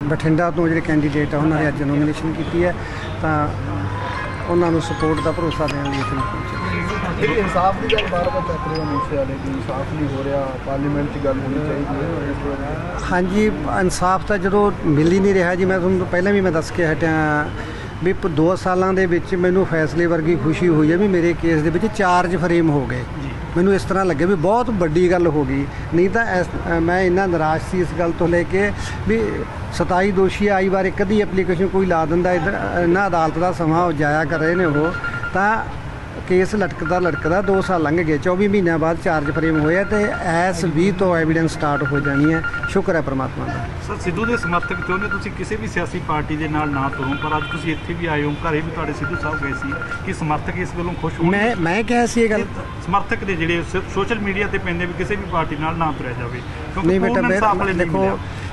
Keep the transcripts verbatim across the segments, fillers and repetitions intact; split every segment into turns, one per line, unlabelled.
ਬਠਿੰਡਾ ਤੋਂ ਜਿਹੜੇ ਕੈਂਡੀਡੇਟ ਆ ਉਹਨਾਂ ਨੇ ਅੱਜ ਨੋਮੀਨੇਸ਼ਨ ਕੀਤੀ ਹੈ, ਤਾਂ ਉਹਨਾਂ ਨੂੰ ਸਪੋਰਟ ਦਾ ਭਰੋਸਾ ਦੇਣ ਲਈ ਇੱਥੇ ਪਹੁੰਚੇ।
ਇਨਸਾਫ ਦੀ ਗੱਲ ਬਾਰ ਬਾਰ ਚੱਕ ਰਹੇ ਹੋ ਮੂਸੇ ਵਾਲੇ ਦੀ, ਇਨਸਾਫ ਨਹੀਂ ਹੋ ਰਿਹਾ, ਪਾਰਲੀਮੈਂਟ 'ਚ ਗੱਲ ਹੋਣੀ ਚਾਹੀਦੀ ਹੈ।
ਹਾਂਜੀ, ਇਨਸਾਫ ਤਾਂ ਜਦੋਂ ਮਿਲ ਹੀ ਨਹੀਂ ਰਿਹਾ ਜੀ। ਮੈਂ ਤੁਹਾਨੂੰ ਪਹਿਲਾਂ ਵੀ ਮੈਂ ਦੱਸ ਕੇ ਹਟਿਆ ਵੀ ਦੋ ਸਾਲਾਂ ਦੇ ਵਿੱਚ ਮੈਨੂੰ ਫੈਸਲੇ ਵਰਗੀ ਖੁਸ਼ੀ ਹੋਈ ਹੈ ਵੀ ਮੇਰੇ ਕੇਸ ਦੇ ਵਿੱਚ ਚਾਰਜ ਫਰੇਮ ਹੋ ਗਏ। ਮੈਨੂੰ ਇਸ ਤਰ੍ਹਾਂ ਲੱਗਿਆ ਵੀ ਬਹੁਤ ਵੱਡੀ ਗੱਲ ਹੋ ਗਈ, ਨਹੀਂ ਤਾਂ ਇਸ ਮੈਂ ਇੰਨਾ ਨਿਰਾਸ਼ ਸੀ ਇਸ ਗੱਲ ਤੋਂ ਲੈ ਕੇ ਵੀ ਸਤਾਈ ਦੋਸ਼ੀ ਆਈ ਵਾਰ ਇੱਕ ਅੱਧੀ ਐਪਲੀਕੇਸ਼ਨ ਕੋਈ ਲਾ ਦਿੰਦਾ, ਇੱਧਰ ਇਹਨਾਂ ਅਦਾਲਤ ਦਾ ਸਮਾਂ ਜਾਇਆ ਕਰ ਰਹੇ ਨੇ ਉਹ, ਤਾਂ ਕੇਸ ਲਟਕਦਾ ਲਟਕਦਾ ਦੋ ਸਾਲ ਲੰਘ ਗਏ। ਚੌਵੀ ਮਹੀਨਿਆਂ ਬਾਅਦ ਚਾਰਜ ਫਰੇਮ ਹੋਇਆ ਤੇ ਐਸ ਵੀਹ ਤੋਂ ਐਵੀਡੈਂਸ ਸਟਾਰਟ ਹੋ ਜਾਣੀ ਹੈ। ਸ਼ੁਕਰ ਹੈ ਪਰਮਾਤਮਾ ਦਾ।
ਸਰ, ਸਿੱਧੂ ਦੇ ਸਮਰਥਕ ਚਾਹੁੰਦੇ ਤੁਸੀਂ ਕਿਸੇ ਵੀ ਸਿਆਸੀ ਪਾਰਟੀ ਦੇ ਨਾਲ ਨਾ ਤੁਰੋ, ਪਰ ਅੱਜ ਤੁਸੀਂ ਇੱਥੇ ਵੀ ਆਏ ਹੋ, ਘਰੇ ਵੀ ਤੁਹਾਡੇ ਸਿੱਧੂ ਸਾਹਿਬ ਗਏ ਸੀ, ਕਿ ਸਮਰਥਕ ਇਸ ਵੱਲੋਂ ਖੁਸ਼ ਹੋਣ? ਮੈਂ
ਮੈਂ ਕਿਹਾ ਸੀ ਇਹ ਗੱਲ,
ਸਮਰਥਕ ਦੇ ਜਿਹੜੇ ਸੋਸ਼ਲ ਮੀਡੀਆ ਤੇ ਪੈਂਦੇ ਵੀ ਕਿਸੇ ਵੀ ਪਾਰਟੀ ਨਾਲ ਨਾ ਤੁਰਿਆ ਜਾਵੇ,
ਨਹੀਂ ਬੇਟਾ ਦੇਖੋ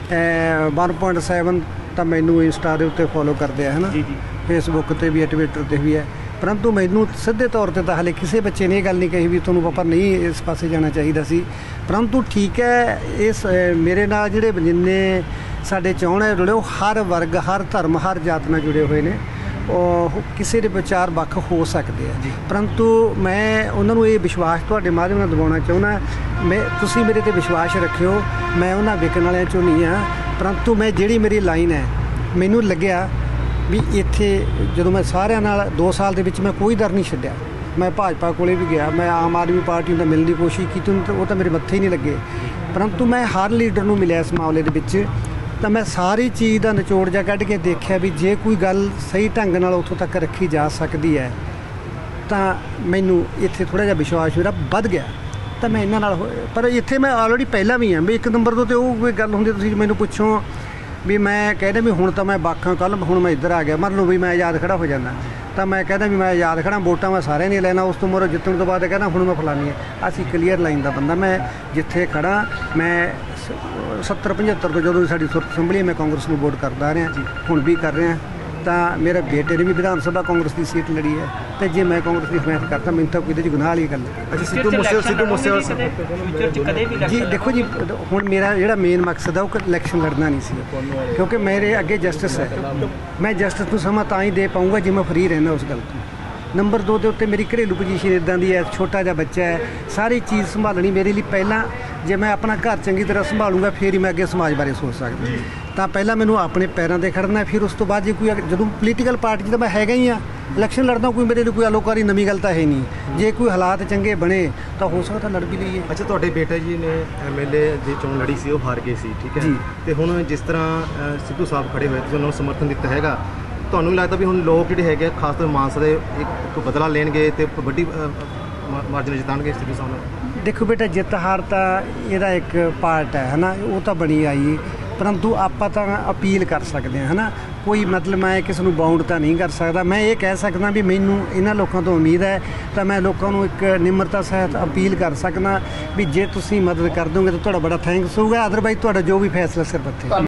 ਵਨ ਪੁਆਇੰਟ ਸੈਵਨ ਤਾਂ ਮੈਨੂੰ ਇੰਸਟਾ ਦੇ ਉੱਤੇ ਫੋਲੋ ਕਰਦੇ ਆ ਹੈ ਨਾ, ਫੇਸਬੁੱਕ 'ਤੇ ਵੀ ਹੈ, ਟਵਿੱਟਰ 'ਤੇ ਵੀ ਹੈ, ਪਰੰਤੂ ਮੈਨੂੰ ਸਿੱਧੇ ਤੌਰ 'ਤੇ ਤਾਂ ਹਾਲੇ ਕਿਸੇ ਬੱਚੇ ਨੇ ਇਹ ਗੱਲ ਨਹੀਂ ਕਹੀ ਵੀ ਤੁਹਾਨੂੰ ਪਾਪਾ ਨਹੀਂ ਇਸ ਪਾਸੇ ਜਾਣਾ ਚਾਹੀਦਾ ਸੀ। ਪਰੰਤੂ ਠੀਕ ਹੈ, ਇਸ ਮੇਰੇ ਨਾਲ ਜਿਹੜੇ ਜਿੰਨੇ ਸਾਡੇ ਚਾਹੁੰਦੇ ਜੁੜੇ ਉਹ ਹਰ ਵਰਗ, ਹਰ ਧਰਮ, ਹਰ ਜਾਤ ਨਾਲ ਜੁੜੇ ਹੋਏ ਨੇ। ਉਹ ਕਿਸੇ ਦੇ ਵਿਚਾਰ ਵੱਖ ਹੋ ਸਕਦੇ ਆ, ਪਰੰਤੂ ਮੈਂ ਉਹਨਾਂ ਨੂੰ ਇਹ ਵਿਸ਼ਵਾਸ ਤੁਹਾਡੇ ਮਾਧਿਅਮ ਨਾਲ ਦਿਵਾਉਣਾ ਚਾਹੁੰਦਾ, ਮੈਂ ਤੁਸੀਂ ਮੇਰੇ 'ਤੇ ਵਿਸ਼ਵਾਸ ਰੱਖਿਓ, ਮੈਂ ਉਹਨਾਂ ਵਿਕਣ ਵਾਲਿਆਂ 'ਚੋਂ ਨਹੀਂ ਹਾਂ। ਪਰੰਤੂ ਮੈਂ ਜਿਹੜੀ ਮੇਰੀ ਲਾਈਨ ਹੈ, ਮੈਨੂੰ ਲੱਗਿਆ ਵੀ ਇੱਥੇ ਜਦੋਂ ਮੈਂ ਸਾਰਿਆਂ ਨਾਲ ਦੋ ਸਾਲ ਦੇ ਵਿੱਚ ਮੈਂ ਕੋਈ ਦਰ ਨਹੀਂ ਛੱਡਿਆ। ਮੈਂ ਭਾਜਪਾ ਕੋਲੇ ਵੀ ਗਿਆ, ਮੈਂ ਆਮ ਆਦਮੀ ਪਾਰਟੀ ਨਾਲ ਮਿਲਣ ਦੀ ਕੋਸ਼ਿਸ਼ ਕੀਤੀ, ਉਹ ਤਾਂ ਮੇਰੇ ਮੱਥੇ ਹੀ ਨਹੀਂ ਲੱਗੇ, ਪਰੰਤੂ ਮੈਂ ਹਰ ਲੀਡਰ ਨੂੰ ਮਿਲਿਆ ਇਸ ਮਾਮਲੇ ਦੇ ਵਿੱਚ, ਤਾਂ ਮੈਂ ਸਾਰੀ ਚੀਜ਼ ਦਾ ਨਿਚੋੜ ਜਾ ਕੱਢ ਕੇ ਦੇਖਿਆ ਵੀ ਜੇ ਕੋਈ ਗੱਲ ਸਹੀ ਢੰਗ ਨਾਲ ਉੱਥੋਂ ਤੱਕ ਰੱਖੀ ਜਾ ਸਕਦੀ ਹੈ ਤਾਂ ਮੈਨੂੰ ਇੱਥੇ ਥੋੜ੍ਹਾ ਜਿਹਾ ਵਿਸ਼ਵਾਸ ਮੇਰਾ ਵੱਧ ਗਿਆ, ਤਾਂ ਮੈਂ ਇਹਨਾਂ ਨਾਲ। ਪਰ ਇੱਥੇ ਮੈਂ ਆਲਰੇਡੀ ਪਹਿਲਾਂ ਵੀ ਹਾਂ ਵੀ ਇੱਕ ਨੰਬਰ ਤੋਂ, ਤੇ ਉਹ ਕੋਈ ਗੱਲ ਹੁੰਦੀ ਤੁਸੀਂ ਮੈਨੂੰ ਪੁੱਛੋ ਵੀ ਮੈਂ ਕਹਿੰਦਾ ਵੀ ਹੁਣ ਤਾਂ ਮੈਂ ਬਾਕਾਂ, ਕੱਲ੍ਹ ਹੁਣ ਮੈਂ ਇੱਧਰ ਆ ਗਿਆ, ਮੰਨ ਲਓ ਵੀ ਮੈਂ ਆਜ਼ਾਦ ਖੜਾ ਹੋ ਜਾਂਦਾ, ਤਾਂ ਮੈਂ ਕਹਿੰਦਾ ਵੀ ਮੈਂ ਆਜ਼ਾਦ ਖੜਾ, ਵੋਟਾਂ ਮੈਂ ਸਾਰਿਆਂ ਨੇ ਲੈਣਾ, ਉਸ ਤੋਂ ਮੋਰ ਜਿੱਤਣ ਤੋਂ ਬਾਅਦ ਕਹਿੰਦਾ ਹੁਣ ਮੈਂ ਫਲਾਨੀ ਹੈ। ਅਸੀਂ ਕਲੀਅਰ ਲਾਈਨ ਦਾ ਬੰਦਾ, ਮੈਂ ਜਿੱਥੇ ਖੜਾ ਮੈਂ ਸੱਤਰ ਪਝੱਤਰ ਤੋਂ ਜਦੋਂ ਸਾਡੀ ਸੁਰਤ ਸੰਭਲੀ ਮੈਂ ਕਾਂਗਰਸ ਨੂੰ ਵੋਟ ਕਰਦਾ ਆ ਰਿਹਾ ਜੀ, ਹੁਣ ਵੀ ਕਰ ਰਿਹਾ, ਤਾਂ ਮੇਰੇ ਬੇਟੇ ਨੇ ਵੀ ਵਿਧਾਨ ਸਭਾ ਕਾਂਗਰਸ ਦੀ ਸੀਟ ਲੜੀ ਹੈ, ਤੇ ਜੇ ਮੈਂ ਕਾਂਗਰਸ ਦੀ ਹਮਾਇਤ ਕਰਤਾ ਮੈਨੂੰ ਤਾਂ ਕੋਈ ਇਹਦੇ 'ਚ ਗੁਨਾਹ ਵਾਲੀ ਗੱਲ ਹੈ।
ਅੱਛਾ, ਸਿੱਧੂ ਮੂਸੇ ਸਿੱਧੂ ਮੂਸੇ
ਜੀ ਦੇਖੋ ਜੀ, ਹੁਣ ਮੇਰਾ ਜਿਹੜਾ ਮੇਨ ਮਕਸਦ ਆ ਉਹ ਇਲੈਕਸ਼ਨ ਲੜਨਾ ਨਹੀਂ ਸੀ, ਕਿਉਂਕਿ ਮੇਰੇ ਅੱਗੇ ਜਸਟਿਸ ਹੈ, ਮੈਂ ਜਸਟਿਸ ਨੂੰ ਸਮਾਂ ਤਾਂ ਹੀ ਦੇ ਪਾਊਂਗਾ ਜੇ ਮੈਂ ਫਰੀ ਰਹਿੰਦਾ ਉਸ ਗੱਲ ਤੋਂ। ਨੰਬਰ ਦੋ ਦੇ ਉੱਤੇ ਮੇਰੀ ਘਰੇਲੂ ਪੋਜੀਸ਼ਨ ਇੱਦਾਂ ਦੀ ਹੈ, ਛੋਟਾ ਜਿਹਾ ਬੱਚਾ ਹੈ, ਸਾਰੀ ਚੀਜ਼ ਸੰਭਾਲਣੀ ਮੇਰੇ ਲਈ ਪਹਿਲਾਂ, ਜੇ ਮੈਂ ਆਪਣਾ ਘਰ ਚੰਗੀ ਤਰ੍ਹਾਂ ਸੰਭਾਲੂੰਗਾ ਫਿਰ ਹੀ ਮੈਂ ਅੱਗੇ ਸਮਾਜ ਬਾਰੇ ਸੋਚ ਸਕਦਾ, ਤਾਂ ਪਹਿਲਾਂ ਮੈਨੂੰ ਆਪਣੇ ਪੈਰਾਂ 'ਤੇ ਖੜਨਾ, ਫਿਰ ਉਸ ਤੋਂ ਬਾਅਦ ਜੇ ਕੋਈ ਜਦੋਂ ਪੋਲੀਟੀਕਲ ਪਾਰਟੀ 'ਚ ਤਾਂ ਮੈਂ ਹੈਗਾ ਹੀ ਹਾਂ, ਇਲੈਕਸ਼ਨ ਲੜਦਾ ਕੋਈ ਮੇਰੇ ਲਈ ਕੋਈ ਅਲੋਕਾਰੀ ਨਵੀਂ ਗੱਲ ਤਾਂ ਹੈ ਨਹੀਂ, ਜੇ ਕੋਈ ਹਾਲਾਤ ਚੰਗੇ ਬਣੇ ਤਾਂ ਹੋ ਸਕਦਾ ਲੜ ਵੀ ਲਈਏ।
ਅੱਛਾ, ਤੁਹਾਡੇ ਬੇਟਾ ਜੀ ਨੇ ਐਮ ਐਲ ਏ ਦੀ ਚੋਣ ਲੜੀ ਸੀ, ਉਹ ਹਾਰ ਗਏ ਸੀ, ਠੀਕ ਹੈ, ਅਤੇ ਹੁਣ ਜਿਸ ਤਰ੍ਹਾਂ ਸਿੱਧੂ ਸਾਹਿਬ ਖੜੇ ਹੋਏ ਤੁਸੀਂ ਉਹਨਾਂ ਨੂੰ ਸਮਰਥਨ ਦਿੱਤਾ ਹੈਗਾ, ਤੁਹਾਨੂੰ ਲੱਗਦਾ ਵੀ ਹੁਣ ਲੋਕ ਜਿਹੜੇ ਹੈਗੇ ਖਾਸ ਤੌਰ ਮਾਨਸਾ ਦੇ ਇੱਕ ਬਦਲਾ ਲੈਣਗੇ ਅਤੇ ਵੱਡੀ ਮਾਰਜਨ ਜਿਤਾਉਣਗੇ ਸਿੱਧੂ ਸਾਹਿਬ ਨੂੰ?
ਦੇਖੋ ਬੇਟਾ, ਜਿੱਤ ਹਾਰ ਤਾਂ ਇਹਦਾ ਇੱਕ ਪਾਰਟ ਹੈ ਹੈ ਨਾ, ਉਹ ਤਾਂ ਬਣੀ ਆਈ, ਪਰੰਤੂ ਆਪਾਂ ਤਾਂ ਅਪੀਲ ਕਰ ਸਕਦੇ ਹਾਂ ਹੈ ਨਾ, ਕੋਈ ਮਤਲਬ ਮੈਂ ਕਿਸੇ ਨੂੰ ਬਾਉਂਡ ਤਾਂ ਨਹੀਂ ਕਰ ਸਕਦਾ। ਮੈਂ ਇਹ ਕਹਿ ਸਕਦਾ ਵੀ ਮੈਨੂੰ ਇਹਨਾਂ ਲੋਕਾਂ ਤੋਂ ਉਮੀਦ ਹੈ, ਤਾਂ ਮੈਂ ਲੋਕਾਂ ਨੂੰ ਇੱਕ ਨਿਮਰਤਾ ਸਹਿਤ ਅਪੀਲ ਕਰ ਸਕਦਾ ਵੀ ਜੇ ਤੁਸੀਂ ਮਦਦ ਕਰ ਦੋਗੇ ਤਾਂ ਤੁਹਾਡਾ ਬੜਾ ਥੈਂਕਸ ਹੋਊਗਾ, ਅਦਰਵਾਈਜ਼ ਤੁਹਾਡਾ ਜੋ ਵੀ ਫੈਸਲਾ ਸਿਰ ਪੱਤੇ।